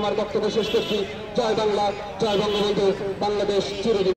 আমার বক্তব্য শেষ করছি। জয় বাংলা, জয় বঙ্গবন্ধু, বাংলাদেশ চিরদিন।